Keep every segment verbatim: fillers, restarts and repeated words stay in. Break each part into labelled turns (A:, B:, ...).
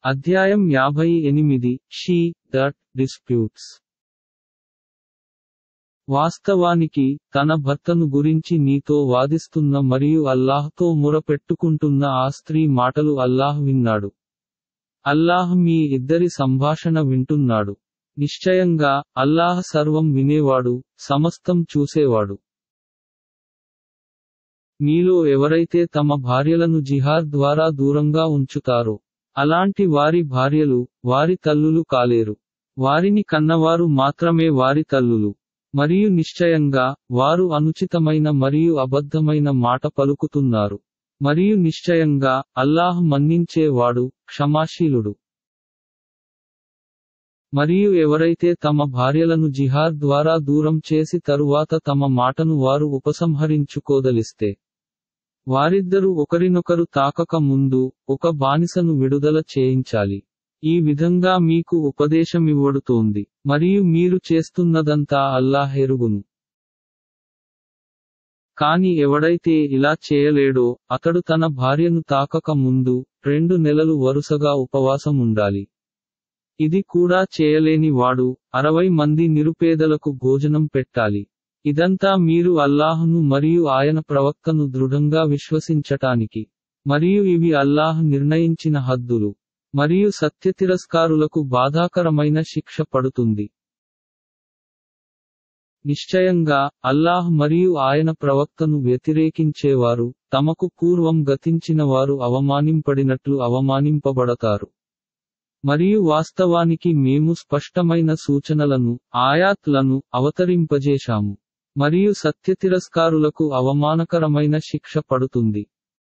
A: అధ్యాయం యాభై ఎనిమిది షీ దట్ డిస్ప్యూట్స్. వాస్తవానికి, తన భర్తను గురించి నీతో వాదిస్తున్న మరియు అల్లాహ్తో మొరపెట్టుకుంటున్న ఆ స్త్రీ మాటలు అల్లాహ్ విన్నాడు. అల్లాహ్ మీ ఇద్దరి సంభాషణ వింటున్నాడు. నిశ్చయంగా, అల్లాహ్ సర్వం వినేవాడు, సమస్తం చూసేవాడు. మీలో ఎవరైతే తమ భార్యలను జిహాద్ ద్వారా దూరంగా ఉంచుతారో, అలాంటి వారి భార్యలు, వారి తల్లులు కాలేరు. వారిని కన్నవారు మాత్రమే వారి తల్లులు. మరియు నిశ్చయంగా, వారు అనుచితమైన మరియు అబద్ధమైన మాట పలుకుతున్నారు. మరియు నిశ్చయంగా, అల్లాహ్ మన్నించేవాడు, క్షమాశీలుడు. మరియు ఎవరైతే తమ భార్యలను జిహాద్ ద్వారా దూరం చేసి తరువాత తమ మాటను వారు ఉపసంహరించుకోదలిస్తే, వారిద్దరూ ఒకరినొకరు తాకక ముందు, ఒక బానిసను విడుదల చేయించాలి. ఈ విధంగా మీకు ఉపదేశమివ్వడుతోంది. మరియు మీరు చేస్తున్నదంతా అల్లాహ్ ఎరుగును. కాని ఎవడైతే ఇలా చేయలేడో, అతడు తన భార్యను తాకక ముందు, రెండు నెలలు వరుసగా ఉపవాసం ఉండాలి. ఇది కూడా చేయలేని వాడు, అరవై మంది నిరుపేదలకు భోజనం పెట్టాలి. ఇదంతా మీరు అల్లాహ్ను మరియు ఆయన ప్రవక్తను దృఢంగా విశ్వసించటానికి. మరియు ఇవి అల్లాహ్ నిర్ణయించిన హద్దులు. మరియు సత్యతిరస్కారులకు బాధాకరమైన శిక్ష పడుతుంది. నిశ్చయంగా, అల్లాహ్ మరియు ఆయన ప్రవక్తను వ్యతిరేకించేవారు, తమకు పూర్వం గతించిన వారు అవమానింపడినట్లు అవమానింపబడతారు. మరియు వాస్తవానికి మేము స్పష్టమైన సూచనలను, ఆయాత్లను అవతరింపజేశాము. మరియు సత్యతిరస్కారులకు అవమానకరమైన శిక్ష పడుతుంది.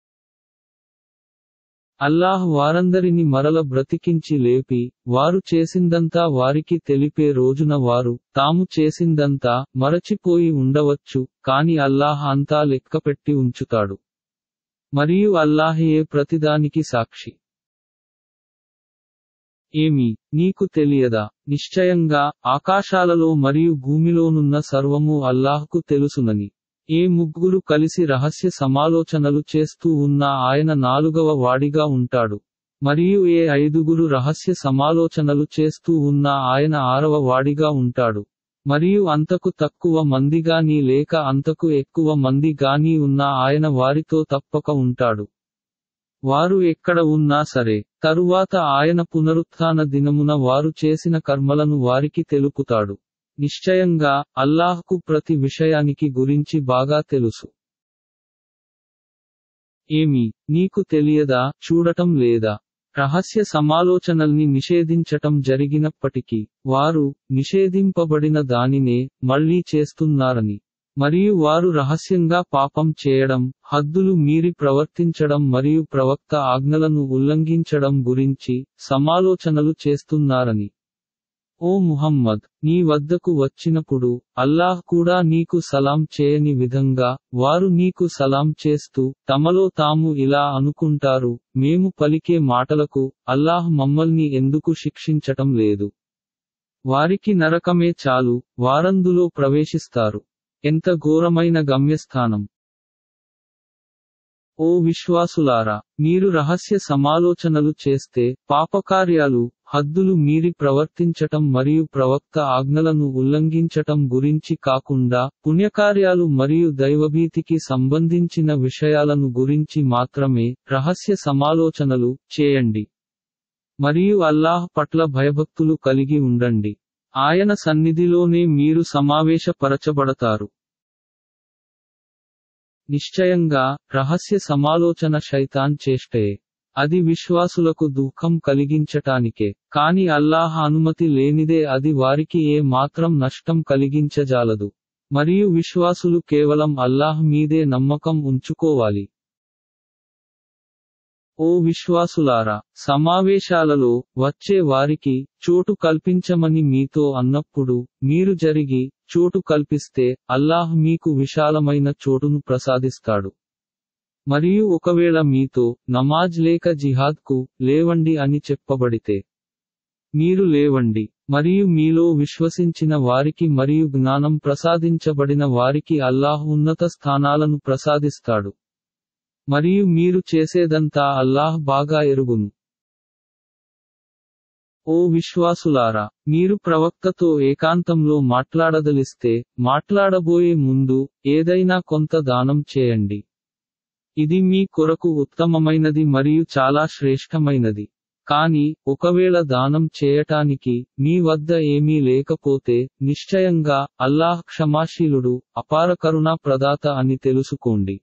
A: అల్లాహ్ వారందరిని మరల బ్రతికించి లేపి, వారు చేసిందంతా వారికి తెలిపే రోజున వారు, తాము చేసిందంతా, మరచిపోయి ఉండవచ్చు, కాని అల్లాహ్ అంతా లెక్కపెట్టి ఉంచుతాడు. మరియు అల్లాహయే ప్రతిదానికి సాక్షి. ఏమి, నీకు తెలియదా? నిశ్చయంగా, ఆకాశాలలో మరియు భూమిలోనున్న సర్వము అల్లాహ్కు తెలుసునని. ఏ ముగ్గురు కలిసి రహస్య సమాలోచనలు చేస్తూ ఉన్నా ఆయన నాలుగవ వాడిగా ఉంటాడు. మరియు ఏ ఐదుగురు రహస్య సమాలోచనలు చేస్తూ ఉన్నా ఆయన ఆరవ వాడిగా ఉంటాడు. మరియు అంతకు తక్కువ మందిగానీ లేక అంతకు ఎక్కువ మంది గానీ ఉన్నా ఆయన వారితో తప్పక ఉంటాడు. వారు ఎక్కడ ఉన్నా సరే, తరువాత ఆయన పునరుత్థాన దినమున వారు చేసిన కర్మలను వారికి తెలుపుతాడు. నిశ్చయంగా, అల్లాహ్కు ప్రతి విషయానికి గురించి బాగా తెలుసు. ఏమి, నీకు తెలియదా? చూడటం లేదా? రహస్య సమాలోచనల్ని నిషేధించటం జరిగినప్పటికీ, వారు, నిషేధింపబడిన దానినే, మళ్లీ చేస్తున్నారని. మరియు వారు రహస్యంగా పాపం చేయడం, హద్దులు మీరి ప్రవర్తించడం మరియు ప్రవక్త ఆజ్ఞలను ఉల్లంఘించడం గురించి, సమాలోచనలు చేస్తున్నారని. ఓ ముహమ్మద్, నీ వద్దకు వచ్చినప్పుడు, అల్లాహ్ కూడా నీకు సలాం చేయని విధంగా, వారు నీకు సలాం చేస్తూ, తమలో తాము ఇలా అనుకుంటారు, మేము పలికే మాటలకు, అల్లాహ్ మమ్మల్ని ఎందుకు శిక్షించటం లేదు? వారికి నరకమే చాలు, వారందులో ప్రవేశిస్తారు. ఎంత ఘోరమైన గమ్యస్థానం! ఓ విశ్వాసులారా, మీరు రహస్య సమాలోచనలు చేస్తే, పాపకార్యాలు, హద్దులు మీరి ప్రవర్తించటం మరియు ప్రవక్త ఆజ్ఞలను ఉల్లంఘించటం గురించి కాకుండా, పుణ్యకార్యాలు మరియు దైవభీతికి సంబంధించిన విషయాలను గురించి మాత్రమే, రహస్య సమాలోచనలు చేయండి. మరియు అల్లాహ్ పట్ల భయభక్తులు కలిగి ఉండండి. ఆయన సన్నిధిలోనే మీరు సమావేశపరచబడతారు. నిశ్చయంగా, రహస్య సమాలోచన శైతాన్ చేష్టే. అది విశ్వాసులకు దుఃఖం కలిగించటానికే. కాని అల్లాహ్ అనుమతి లేనిదే అది వారికి ఏ మాత్రం నష్టం కలిగించజాలదు. మరియు విశ్వాసులు కేవలం అల్లాహ్ మీదే నమ్మకం ఉంచుకోవాలి. ఓ విశ్వాసులారా, సమావేశాలలో, వచ్చే వారికి, చోటు కల్పించమని మీతో అన్నప్పుడు, మీరు జరిగి, చోటు కల్పిస్తే, అల్లాహ్ మీకు విశాలమైన చోటును ప్రసాదిస్తాడు. మరియు ఒకవేళ మీతో, నమాజ్ లేక జిహాద్కు, లేవండి అని చెప్పబడితే, మీరు లేవండి. మరియు మీలో విశ్వసించిన వారికి మరియు జ్ఞానం ప్రసాదించబడిన వారికి అల్లాహ్ ఉన్నత స్థానాలను ప్రసాదిస్తాడు. మరియు మీరు చేసేదంతా అల్లాహ్ బాగా ఎరుగును. ఓ విశ్వాసులారా, మీరు ప్రవక్తతో ఏకాంతంలో మాట్లాడదలిస్తే, మాట్లాడబోయే ముందు, ఏదైనా కొంత దానం చేయండి. ఇది మీ కొరకు ఉత్తమమైనది మరియు చాలా శ్రేష్టమైనది. కానీ, ఒకవేళ దానం చేయటానికి, మీ వద్ద ఏమీ లేకపోతే, నిశ్చయంగా, అల్లాహ్ క్షమాశీలుడు, అపార కరుణా ప్రదాత అని తెలుసుకోండి.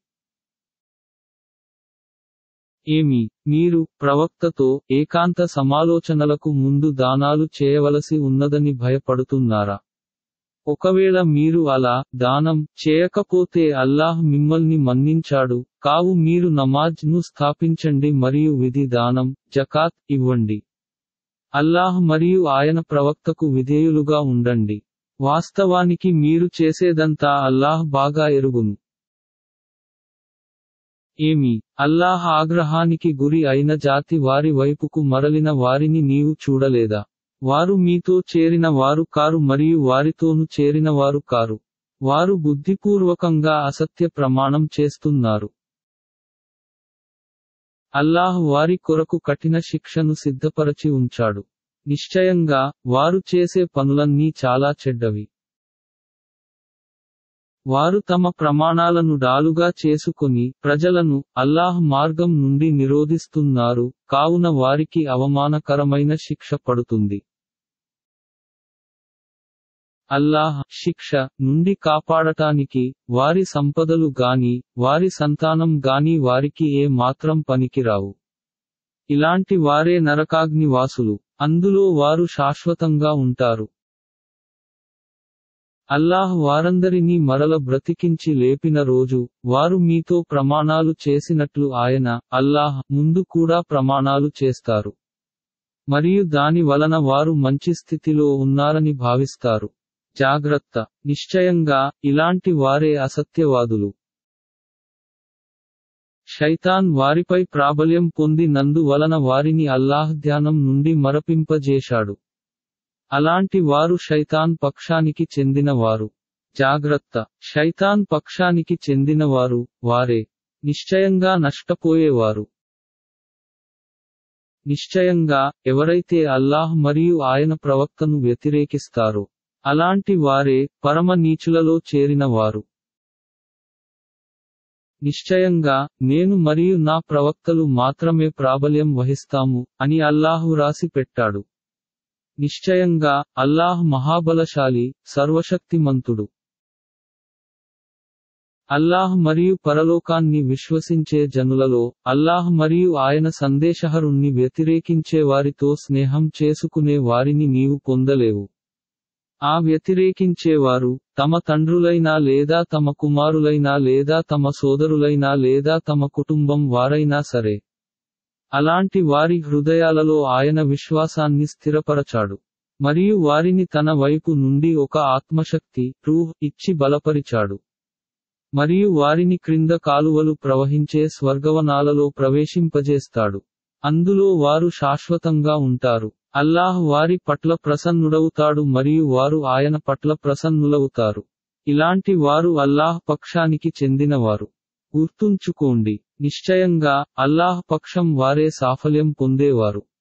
A: ఏమి, మీరు, ప్రవక్తతో, ఏకాంత సమాలోచనలకు ముందు దానాలు చేయవలసి ఉన్నదని భయపడుతున్నారా? ఒకవేళ మీరు అలా, దానం, చేయకపోతే అల్లాహ్ మిమ్మల్ని మన్నించాడు, కావు మీరు నమాజ్ ను స్థాపించండి మరియు విధి దానం, జకాత్, ఇవ్వండి. అల్లాహ్ మరియు ఆయన ప్రవక్తకు విధేయులుగా ఉండండి. వాస్తవానికి మీరు చేసేదంతా అల్లాహ్ బాగా ఎరుగును. ఏమి, అల్లాహ్ ఆగ్రహానికి గురి అయిన జాతి వారి వైపుకు మరలిన వారిని నీవు చూడలేదా? వారు మీతో చేరిన వారు కారు మరియు వారితోను చేరిన వారు కారు. వారు బుద్ధిపూర్వకంగా అసత్య ప్రమాణం చేస్తున్నారు. అల్లాహ్ వారి కొరకు కఠిన శిక్షను సిద్ధపరచి ఉంచాడు. నిశ్చయంగా, వారు చేసే పనులన్నీ చాలా చెడ్డవి. వారు తమ ప్రమాణాలను డాలుగా చేసుకొని, ప్రజలను, అల్లాహ్ మార్గం నుండి నిరోధిస్తున్నారు, కావున వారికి అవమానకరమైన శిక్ష పడుతుంది. అల్లాహ్ శిక్ష నుండి కాపాడటానికి, వారి సంపదలు గాని, వారి సంతానం గాని వారికి ఏ మాత్రం పనికిరావు. ఇలాంటి వారే నరకాగ్ని వాసులు. అందులో వారు శాశ్వతంగా ఉంటారు. అల్లాహ్ వారందరినీ మరల బ్రతికించి లేపిన రోజు, వారు మీతో ప్రమాణాలు చేసినట్లు ఆయన, అల్లాహ్, ముందు కూడా ప్రమాణాలు చేస్తారు. మరియు దాని వలన వారు మంచి స్థితిలో ఉన్నారని భావిస్తారు. జాగ్రత్త, నిశ్చయంగా, ఇలాంటి వారే అసత్యవాదులు. శైతాన్ వారిపై ప్రాబల్యం పొంది నందు వలన వారిని అల్లాహ్ ధ్యానం నుండి మరపింపజేశాడు. అలాంటి వారు శైతాన్ పక్షానికి చెందిన వారు. జాగ్రత్త, శైతాన్ పక్షానికి చెందినవారు, వారే నిశ్చయంగా నష్టపోయేవారు. నిశ్చయంగా, ఎవరైతే అల్లాహ్ మరియు ఆయన ప్రవక్తను వ్యతిరేకిస్తారో, అలాంటి వారే, పరమ నీచులలో చేరిన వారు. నిశ్చయంగా, నేను మరియు నా ప్రవక్తలు మాత్రమే ప్రాబల్యం వహిస్తాము, అని అల్లాహు రాసి పెట్టాడు. నిశ్చయంగా, అల్లాహ్ మహాబలశాలి, సర్వశక్తిమంతుడు. అల్లాహ్ మరియు పరలోకాన్ని విశ్వసించే జనులలో, అల్లాహ్ మరియు ఆయన సందేశహరుణ్ణి వ్యతిరేకించే వారితో స్నేహం చేసుకునే వారిని నీవు పొందలేవు. ఆ వ్యతిరేకించేవారు, తమ తండ్రులైనా లేదా తమ కుమారులైనా లేదా తమ సోదరులైనా లేదా తమ కుటుంబం వారైనా సరే. అలాంటి వారి హృదయాలలో ఆయన విశ్వాసాన్ని స్థిరపరచాడు. మరియు వారిని తన వైపు నుండి ఒక ఆత్మశక్తి, రూహ్, ఇచ్చి బలపరిచాడు. మరియు వారిని క్రింద కాలువలు ప్రవహించే స్వర్గవనాలలో ప్రవేశింపజేస్తాడు. అందులో వారు శాశ్వతంగా ఉంటారు. అల్లాహ్ వారి పట్ల ప్రసన్నుడవుతాడు మరియు వారు ఆయన పట్ల ప్రసన్నులవుతారు. ఇలాంటి వారు అల్లాహ్ పక్షానికి చెందినవారు. గుర్తుంచుకోండి, నిశ్చయంగా, అల్లాహ్ పక్షం వారే సాఫల్యం పొందేవారు.